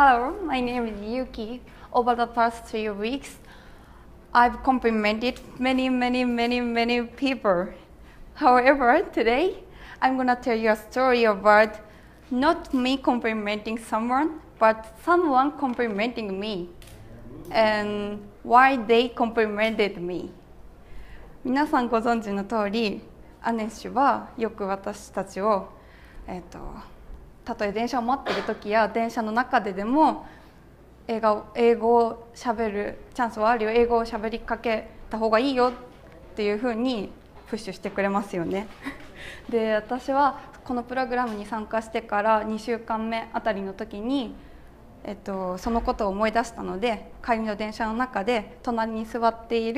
Hello, my name is Yuki. Over the past 3 weeks, I've complimented many people. However, today I'm gonna tell you a story about not me complimenting someone, but someone complimenting me, and why they complimented me. 皆さんご存知の通り、アネッシュはよく私たちを、たとえ電車を待っている時や電車の中ででも英語をしゃべるチャンスはあるよ、英語をしゃべりかけた方がいいよっていうふうにプッシュしてくれますよね。で、私はこのプログラムに参加してから2週間目あたりの時に、そのことを思い出したので、帰りの電車の中で隣に座ってい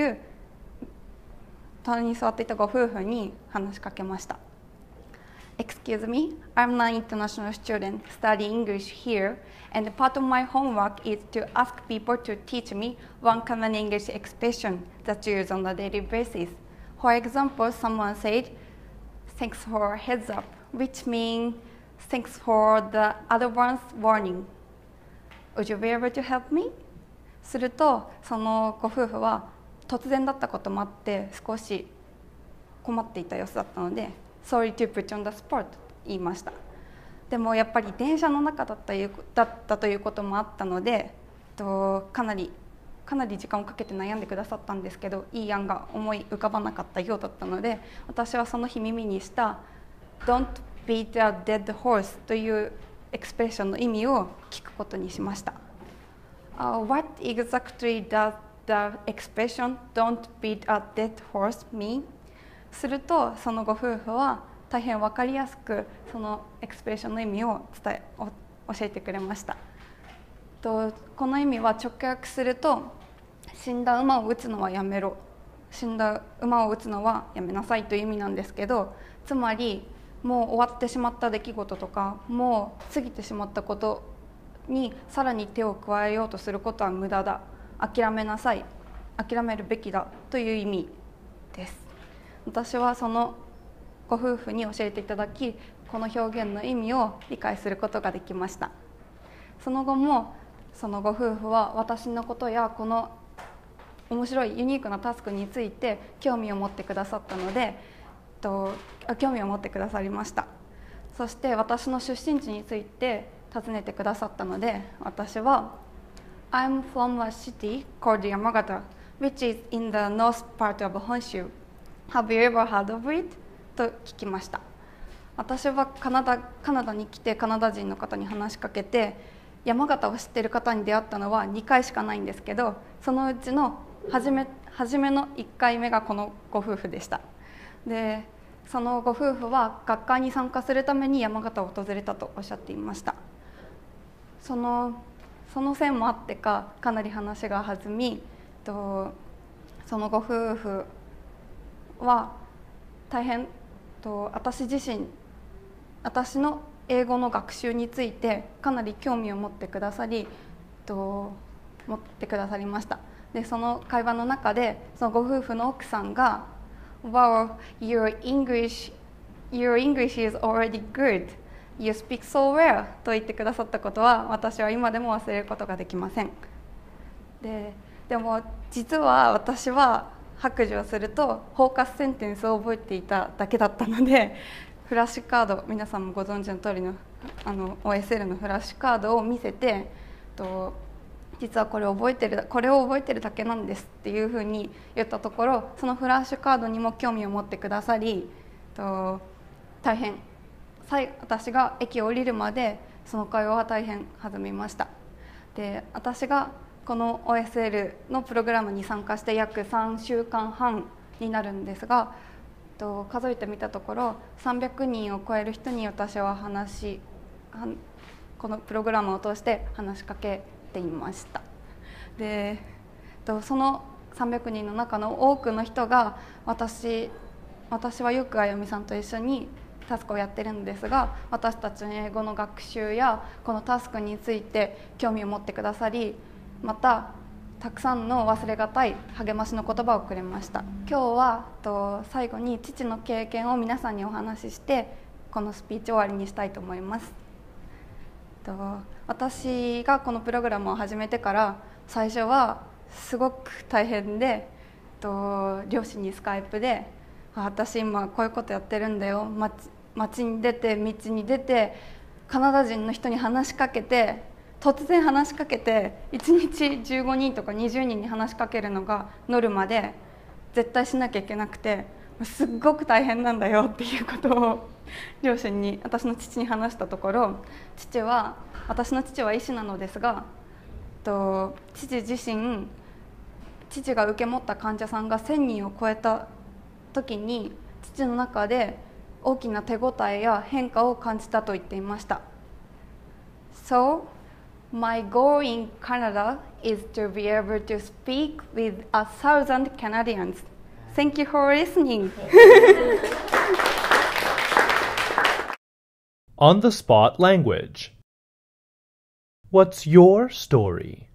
たご夫婦に話しかけました。Excuse me, I'm an international student studying English here, and part of my homework is to ask people to teach me one common English expression that's used on a daily basis. For example, someone said, "Thanks for heads up," which means "Thanks for the advance warning." Would you be able to help me? すると、そのご夫婦は突然だったこともあって少し困っていた様子だったので、Sorry to put you on the spot と言いました。でもやっぱり電車の中だったということもあったので、かなり時間をかけて悩んでくださったんですけど、いい案が思い浮かばなかったようだったので、私はその日耳にした「Don't beat a dead horse」というエクスプレッションの意味を聞くことにしました。What exactly does the expression "Don't beat a dead horse" mean?すると、そのご夫婦は大変分かりやすくそのエクスプレッションの意味を教えてくれました。この意味は直訳すると、死んだ馬を撃つのはやめろ、死んだ馬を撃つのはやめなさいという意味なんですけど、つまりもう終わってしまった出来事とか、もう過ぎてしまったことにさらに手を加えようとすることは無駄だ、諦めなさい、諦めるべきだという意味です。私はそのご夫婦に教えていただき、この表現の意味を理解することができました。その後もそのご夫婦は私のことやこの面白いユニークなタスクについて興味を持ってくださったので、興味を持ってくださりました。そして私の出身地について尋ねてくださったので、私は I'm from a city called Yamagata, which is in the north part of Honshu.Have you ever heard of it? と聞きました。私はカナダに来てカナダ人の方に話しかけて、山形を知っている方に出会ったのは2回しかないんですけど、そのうちの初めの1回目がこのご夫婦でした。で、そのご夫婦は学会に参加するために山形を訪れたとおっしゃっていました。その線もあってかかなり話が弾み、そのご夫婦は大変私の英語の学習についてかなり興味を持ってくださりました。で、その会話の中でそのご夫婦の奥さんが「Wow, your English is already good. You speak so well」と言ってくださったことは、私は今でも忘れることができません。でも実は私は白状するとフォーカスセンテンスを覚えていただけだったので、フラッシュカード、皆さんもご存知の通りのOSL のフラッシュカードを見せて、実はこれを覚えてるだけなんですっていうふうに言ったところ、そのフラッシュカードにも興味を持ってくださり、大変私が駅を降りるまでその会話は大変弾みました。で、私がこの OSL のプログラムに参加して約3週間半になるんですが、数えてみたところ300人を超える人に私はこのプログラムを通して話しかけていました。で、その300人の中の多くの人が私はよくあやみさんと一緒にタスクをやってるんですが、私たちの英語の学習やこのタスクについて興味を持ってくださり、またたくさんの忘れがたい励ましの言葉をくれました。今日は最後に父の経験を皆さんにお話しして、このスピーチ終わりにしたいと思います。 私がこのプログラムを始めてから最初はすごく大変で、両親にスカイプで私今こういうことやってるんだよ、街に出て道に出てカナダ人の人に話しかけて、突然話しかけて1日15人とか20人に話しかけるのがノルマで絶対しなきゃいけなくて、すっごく大変なんだよっていうことを両親に、私の父に話したところ、私の父は医師なのですが、父が受け持った患者さんが1000人を超えた時に父の中で大きな手応えや変化を感じたと言っていました。 So, my goal in Canada is to be able to speak with 1,000 Canadians. Thank you for listening. On the spot language. What's your story?